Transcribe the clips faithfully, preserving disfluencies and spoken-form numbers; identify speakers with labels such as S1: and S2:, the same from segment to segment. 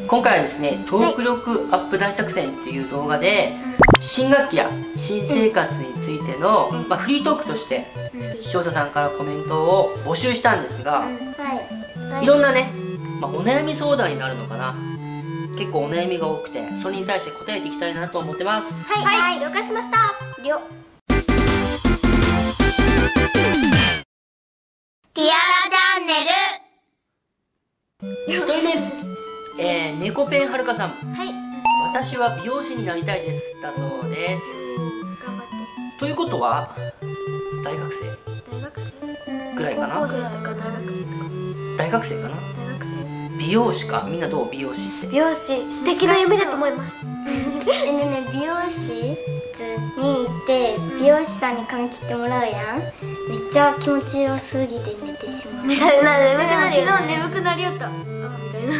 S1: 今回はですね、トーク力アップ大作戦っていう動画で、新学期や新生活についての、まあ、フリートークとして視聴者さんからコメントを募集したんですが、いろんなね、まあ、お悩み相談になるのかな、結構お悩みが多くて、それに対して答えていきたいなと思ってます。
S2: はい、はい、了解しました。りょティアラチャンネル。
S1: ひとりめ、えー、猫ペンはるかさん。
S2: はい。
S1: 私は美容師になりたいです。だそうです。
S2: 頑張って。
S1: ということは、大学生
S2: 大学生
S1: ぐらいかな。
S2: 高校生とか大学生とか。
S1: 大学生かな。
S2: 大学生。
S1: 美容師か。みんなどう？美容師って。
S2: 美容師、素敵な夢だと思います。
S3: えねね、美容師に行って美容師さんに髪切ってもらうやん。めっちゃ気持ちよすぎて寝てしまう。
S2: 眠くなるよね。昨日眠くなりよった。あ、みたいな。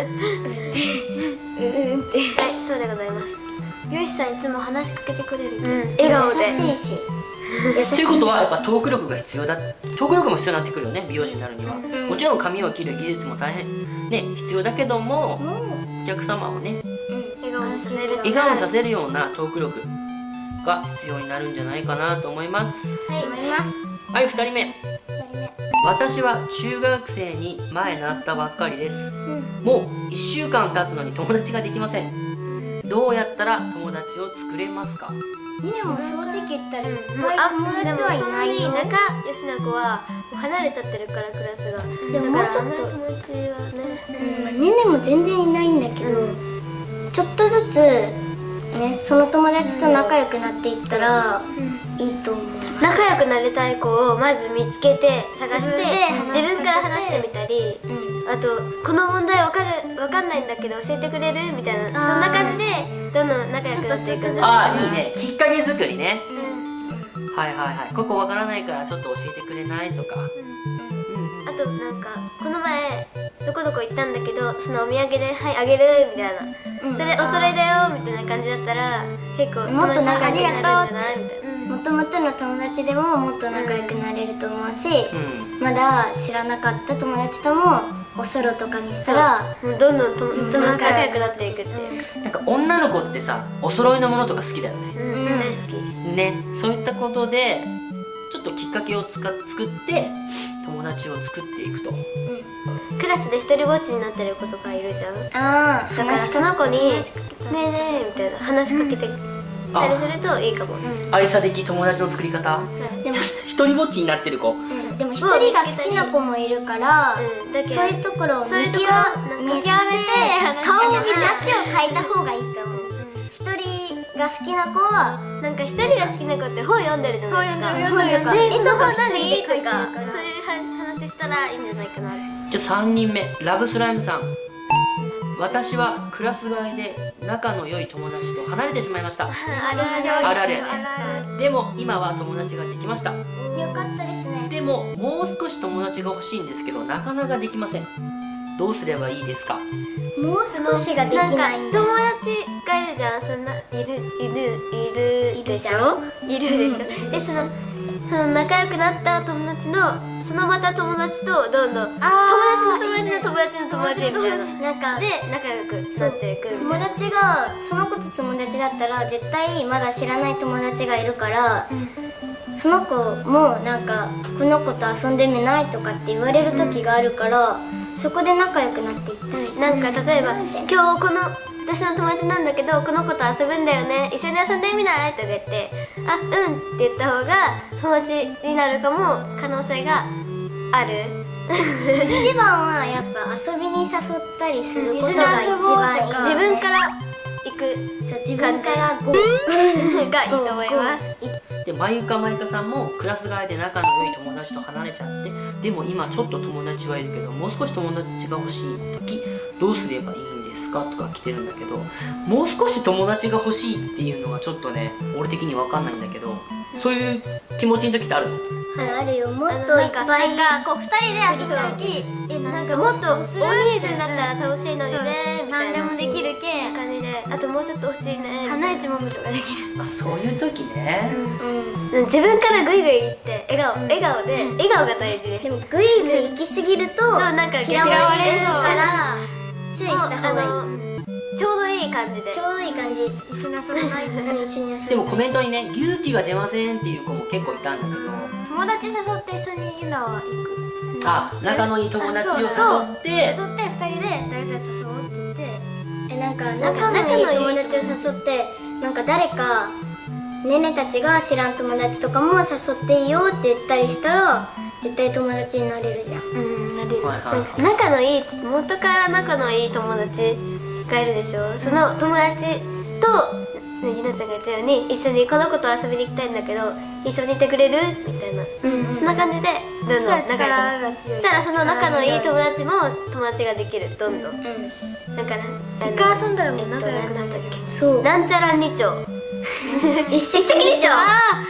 S2: うんって。はい、そうでございます。美容師さんいつも話しかけてくれる。笑顔で。
S3: 優しいし。
S1: ということはやっぱトーク力が必要だ。トーク力も必要になってくるよね、美容師になるには。もちろん髪を切る技術も大変ね、必要だけども、お客様をね、
S2: 笑顔にさせる。
S1: 笑顔にさせるようなトーク力が必要になるんじゃないかなと思います。
S3: はい、思います。
S1: はい、ふたりめ。私は中学生に前なったばっかりです。もういっしゅうかん経つのに友達ができません。どうやったら友達を作れますか？
S3: みねも正直言ったらいっぱい
S2: あ、
S3: 友達はいないよ。
S2: 仲良しな子はもう離れちゃってるから、クラスが。
S3: でももうちょっと
S2: 友達はね、
S3: ねねも全然いないんだけど、ちょっとずつね、その友達と仲良くなっていったらいいと思う。
S2: 仲良くなりたい子をまず見つけて探して自分から話してみたり、あとこの問題わかるわかんないんだけど教えてくれるみたいな、そんな感じでどんどん仲良くなっていくんじゃないかな。
S1: ああ、いいね、きっかけ作りね。はいはいはい、ここわからないからちょっと教えてくれないとか。
S2: あとなんかこの前どこどこ行ったんだけど、そのお土産ではいあげるみたいな、それお揃いだよみたいな感じだったら結構
S3: もっと仲良くなれるんじゃ
S2: ないみたいな。
S3: もともとの友達でももっと仲良くなれると思うし、まだ知らなかった友達ともおソロとかにしたら
S2: どんどんとずっと仲良くなっていくっていう。
S1: なんか女の子ってさ、お揃いのものとか好きだよね。
S2: うん、大好き
S1: ね、そういったことでちょっときっかけをつか作って友達を作っていくと。
S2: クラスで一人ぼっちになってる子とかいるじゃん。
S3: ああ、
S2: だからその子に「ねえねえ」みたいな話しかけてたりするといいかも。
S1: ありさ的友達の作り方。
S3: でも
S1: 一人ぼっちになってる子。
S3: でも一人が好きな子もいるから、そういうところを見極めて顔を見て足を変えた方がいいと思う。一人が好きな子は
S2: なんか一人が好きな子って本読んでるじゃないですか。
S3: 本とか
S2: え、その本
S3: 一人
S2: 何
S3: で
S2: とかそういう話したらいいんじゃないかな。
S1: じゃあさんにんめ、ラブスライムさん。私はクラス替えで仲の良い友達と離れてしまいました。
S2: あるある
S1: あるある。でも今は友達ができました。
S3: よかったですね。
S1: でももう少し友達が欲しいんですけど、なかなかできません。どうすればいいですか？
S3: もう少しができないんだ。
S2: 友達がいるじゃん。そんないるいるいるでしょ。いるでしょ。でそのその仲良くなった友達のそのまた友達とどんどん友達の友達の友達の友達みたいな、なんかで仲良くなっていくみたいな。
S3: 友達がその子と友達だったら絶対まだ知らない友達がいるから、その子もなんかこの子と遊んでみないとかって言われる時があるから、そこで仲良くなっていったり、
S2: なんか例えば今日この私の友達なんだけどこの子と遊ぶんだよね、一緒に遊んでみないとか言って「あ、うん」って言った方が友達になるかも可能性がある。
S3: 一番はやっぱ遊びに誘ったりすることが一番いい。
S2: 自分から行く、
S3: 自分からゴー
S2: がいいと思います。
S1: で、まゆかまゆかさんもクラス替えで仲の良い友達と離れちゃって、でも今ちょっと友達はいるけどもう少し友達が欲しい時どうすればいいんですかとか来てるんだけど、もう少し友達が欲しいっていうのがちょっとね、俺的に分かんないんだけど、そういう気持ちの時ってあるの？
S3: あるよ。もっといっぱい
S2: なんかこうふたりで遊ぶ時、え、なんかもっと大人数になったら楽しいのにねみたいな。
S3: 何でもできるけん
S2: 感じで、あともうちょっと欲しいね。花市もむとかできる。
S1: あ、そういう時ね。
S2: 自分からグイグイ言って笑顔笑顔で笑顔が大事です。
S3: でもグイグイ行き過ぎると
S2: そうなんか
S3: 嫌われるから、ち注意した方がいい。
S2: あのちょうどいい感じで
S3: ちょうどいい感じ。
S2: 一緒に遊べない
S3: うん、一緒に遊んで。
S1: でもコメントにね勇気が出ませんっていう子も結構いたんだけど、
S2: 友達誘って一緒にユナは行く。
S1: あ、仲のいい友達を誘って
S2: 誘ってふたりで誰々誘おうって言って、
S3: え、なんか仲のいい友達を誘って、なんか誰かねねたちが知らん友達とかも誘っていいよって言ったりしたら絶対友達になれるじゃん。
S2: うん、なれる。
S1: はいはいはい、
S2: 仲のいい、元から仲のいい友達がいるでしょ。その友達とゆなちゃんが言ったように一緒にこの子と遊びに行きたいんだけど一緒にいてくれるみたいな、
S3: うんうん、
S2: そんな感じでどんどん仲良くそしたらその仲のいい友達も友達ができる、どんどん、うん、だから一回遊んだらもう仲良くなったっけ。そう、なんちゃら二丁一石二鳥。あ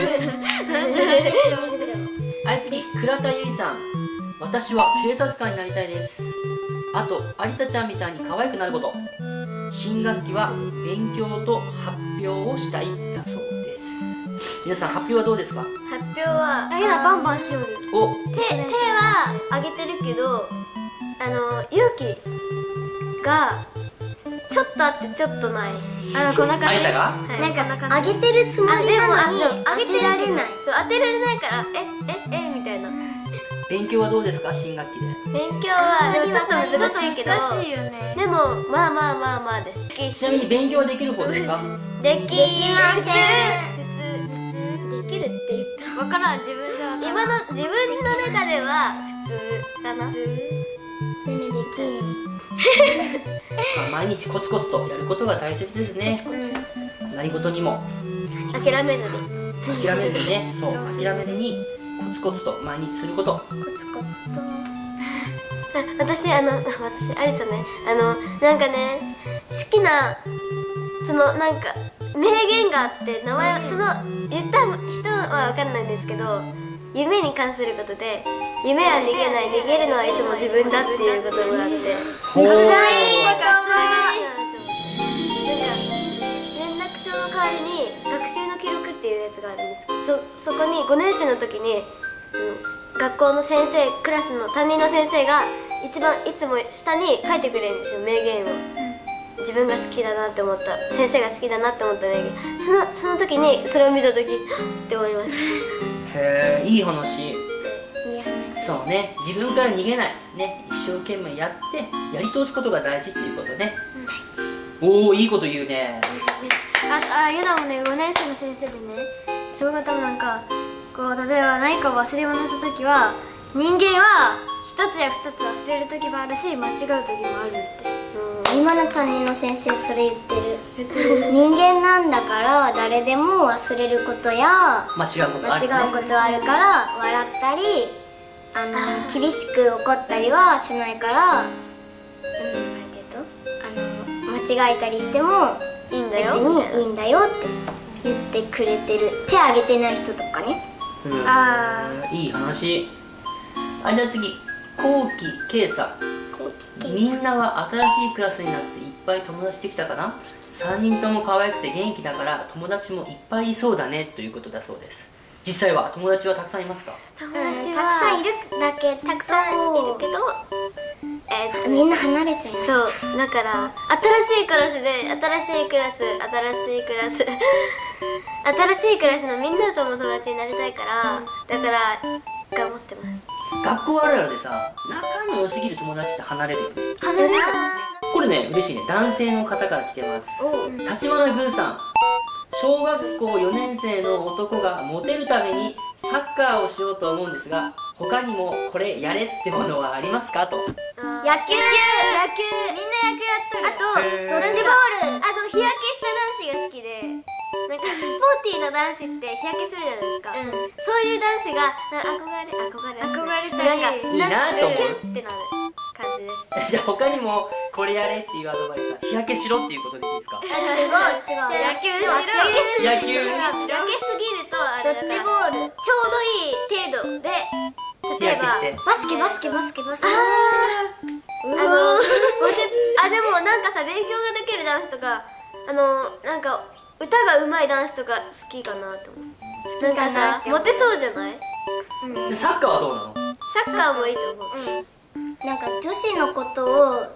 S1: はい、次、倉田由衣さん。私は警察官になりたいです。あと、有沙ちゃんみたいに可愛くなること。新学期は勉強と発表をしたいだそうです。皆さん、発表はどうですか？
S2: 発表は、あ、いや、バンバンしようよ。
S1: お、
S2: 手、手は上げてるけど、あの、勇気がちょっとあってちょっとない。あの、こんな感じ。
S1: 有沙が？
S2: はい、
S3: なんか上げてるつもりなのに
S2: 当
S3: 上げてられない。
S2: そう、当てられないから、え、え、え、みたいな。
S1: 勉強はどうですか？新学期で。
S2: 勉強は、でもちょっと難しいけど、
S4: 難しいよね。
S2: でも、まあまあまあまあです。
S1: ちなみに勉強はできる方ですか？
S2: できません。普
S3: できるって言った。
S4: わからん、自分では
S2: 通。今の、自分の中では普通かな。
S3: ねねで
S1: まあ毎日コツコツとやることが大切ですね。何事にも
S2: 諦めずに。
S1: 諦めずにね、そう、諦めずにコツコツと毎日すること。
S3: コツコツと。
S2: 私、あの、私、アリサね、あの、なんかね、好きな、その、なんか、名言があって、名前は、その、言った人はわかんないんですけど、夢に関することで、夢は逃げない、逃げるのはいつも自分だっていうことがあって、
S1: ほー。
S2: かっこいい。なんか、連絡帳の代わりに、学習の記録っていうやつがあるんですけど、そ、そこにごねん生の時に、うん、学校の先生、クラスの担任の先生が一番いつも下に書いてくれるんですよ、名言を。自分が好きだなって思った、先生が好きだなって思った名言。そのその時にそれを見た時って思いました。
S1: へえ、いい話。
S3: いい話。
S1: そうね、自分から逃げないね、一生懸命やってやり通すことが大事っていうことね。おお、いいこと言うね。
S4: あ、あ、ユナもね、ごねん生の先生でね、すごかったのなんか、こう、例えば何かを忘れ物した時は、人間は一つや二つ忘れる時もあるし、間違う時もあるって。
S3: 今の担任の先生それ言ってる。人間なんだから誰でも忘れることや
S1: 間違うことあるね。
S3: 間違うことあるから笑ったり、あの厳しく怒ったりはしないから、うん、なんていうと、あの間違えたりしても
S2: いいんだよ、
S3: 別にいいんだよって言ってくれてる。手挙げてない人とかね。
S1: うん、
S4: あ
S1: いい話。あ、じゃあ次、こうきけいさん。みんなは新しいクラスになっていっぱい友達できたかな。さんにんとも可愛くて元気だから友達もいっぱいいそうだねということだそうです。実際は友達はたくさんいますか？
S2: 友
S3: うん、
S2: 達
S3: たくさんい
S2: は
S3: るだけ
S2: たくさんいるけど、えーっと
S3: みんな離れちゃいます。
S2: そう、だから新しいクラスで新しいクラス新しいクラス新しいクラスのみんなとも友達になりたいから、だから頑張ってます。
S1: 学校あるあるでさ、仲の良すぎる友達って離れるよね。
S2: 離れる。
S1: これね、嬉しいね。男性の方から来てます。立花グーさん。小学校よねん生の男がモテるためにサッカーをしようと思うんですが、他にもこれやれってものはありますかと。
S2: 野球、野球、
S4: みんな野球やっとる。
S2: あと
S1: へー
S2: ドッジボール、あと日焼けした男子が好きで、なんかスポーティーな男子って日焼けするじゃないですか、うん、そういう男子が憧れ憧れ
S4: 憧れたり
S2: なんか
S1: いいなと思う。
S2: キュッてなる感じです。
S1: じゃあ他にもこれやれっていうアドバイスは日焼けしろっていうことでいいですか？
S3: 違う違う。
S4: 野球しろ。
S1: 野球
S2: 焼けすぎるとあれだから、ドッジボールちょうどいい程度で、
S1: 日
S2: 例えば
S1: 焼けして。
S3: バスケバスケバスケバスケ。
S2: あのごじゅうあでもなんかさ、勉強ができる男子とか、あのなんか歌が上手い男子とか好きかなと思う。なんかさ、モテそうじゃない？
S1: でサッカーはどうなの？
S2: サッカーもいいと思う。
S3: なんか女子のことを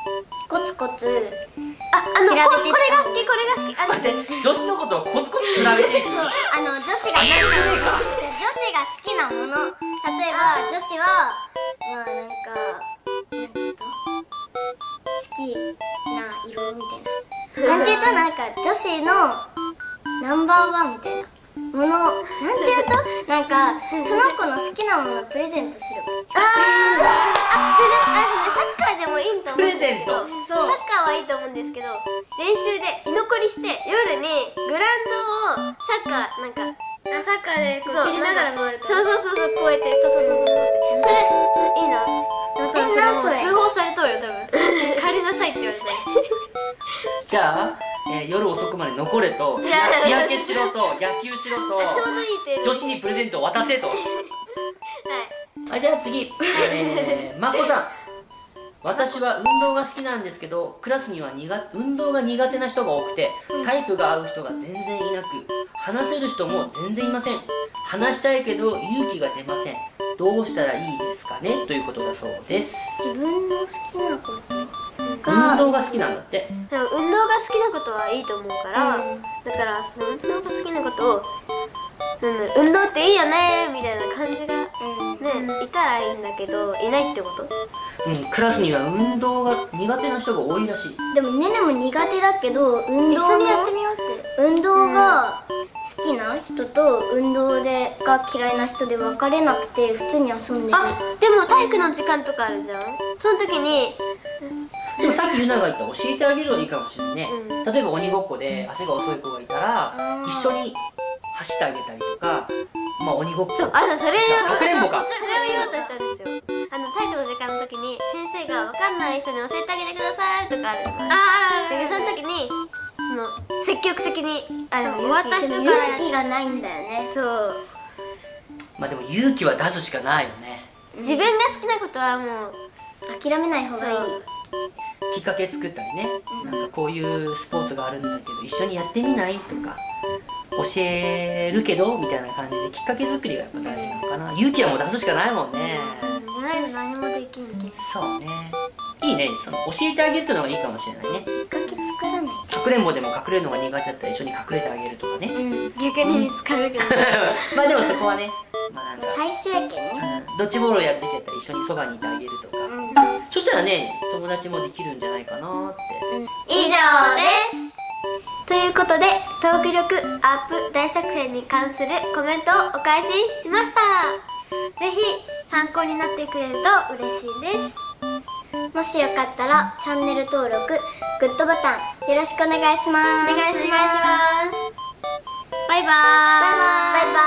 S3: コツコツ
S2: あ、あの
S3: 調べてった
S2: ここれが好きこれが好きあの
S1: 待って、女子のことをコツコツ調べていく。
S3: そうあの女子が好きな女子が好きなもの、例えば女子はまあなんかなんていうと好きな色みたいななんていうとなんか女子のナンバーワンみたいなものなんていうとなんかその子の好きなものをプレゼントする。
S2: あーあ、でね、あれね、サッカーでもいいと思うんですけど、
S1: プレ
S2: そうサッカーはいいと思うんですけど、練習で居残りして夜にグラウンドをサッカーなんか
S4: あ、サッカーでこ
S2: そう
S4: う蹴りながら回ると。
S2: そうそうそうそうこうやってトトトトトってそれそれいいなって
S4: でもそれ
S3: えなんそれ
S4: 通報されとうよ多分。帰りなさいって言われたよ。
S1: じゃあ、えー夜遅くまで残れと、
S2: いや
S1: 日焼けしろと、野球しろと、
S2: ちょうどいいって
S1: 女子にプレゼントを渡せと。
S2: はい
S1: はい、じゃあ次、えー、まこさん。私は運動が好きなんですけど、クラスには苦運動が苦手な人が多くて、タイプが合う人が全然いなく、話せる人も全然いません。話したいけど勇気が出ません。どうしたらいいですかね、ということだそうです。
S3: 自分の好きなこと
S1: 運動が好きなんだって。
S2: でも運動が好きなことはいいと思うから、
S3: うん
S2: だからその運動が好きなことをなんだろう運動っていいよねみたいな感じがね、いたらいいんだけどいないってこと
S1: うん、クラスには運動が苦手な人が多いらしい。
S3: でもねねも苦手だけど運動の
S2: 一緒にやってみようって
S3: 運動が好きな人と運動でが嫌いな人で分かれなくて普通に遊んでる。
S2: あでも体育の時間とかあるじゃんその時に
S1: でもさっきゆなが言った教えてあげるのはいいかもしれないね、
S2: う
S1: 例えば鬼ごっこで足が遅い子がいたら
S3: うん
S1: 一緒に走ってあげたりとか、まあ鬼ごっこ
S2: そうあそれ言おうと
S1: かくれんぼか
S2: それを言おうとしたんですよあの体育の時間の時に先生が分かんない人に教えてあげてくださいとかあるじゃない
S4: あ
S2: だけどその時にその積極的にあの終わった
S3: でも
S2: 人から
S3: 勇気がないんだよね。
S2: そう
S1: まあでも勇気は出すしかないよね。
S2: 自分が好きなことはもう
S3: 諦めない方がいい。
S2: そう
S1: きっかけ作ったりね、なんかこういうスポーツがあるんだけど一緒にやってみないとか教えるけどみたいな感じできっかけ作りがやっぱ大事なのかな。勇気はもう出すしかないもんね。
S4: じゃないと何もできんけん。
S1: そうね、いいね、その教えてあげるっていうのがいいかもしれないね。
S3: きっかけ作らない。
S1: かくれんぼでも隠れるのが苦手だったら一緒に隠れてあげるとかね
S3: うん。
S4: 逆に見つかるけど。
S1: まあでもそこはね、まあなんか
S3: 最終やけんね。
S1: ドッジボールをやってきたら一緒にそばにいてあげるとか、
S3: うん。
S1: そしたらね友達もできるんじゃないかなって。
S2: 以上ですということでトーク力アップ大作戦に関するコメントをお返ししました。
S4: ぜひ参考になってくれると嬉しいです。
S3: もしよかったらチャンネル登録、グッドボタンよろしくお願いします。
S2: お願いします。バイバーイ。
S3: バイバイ。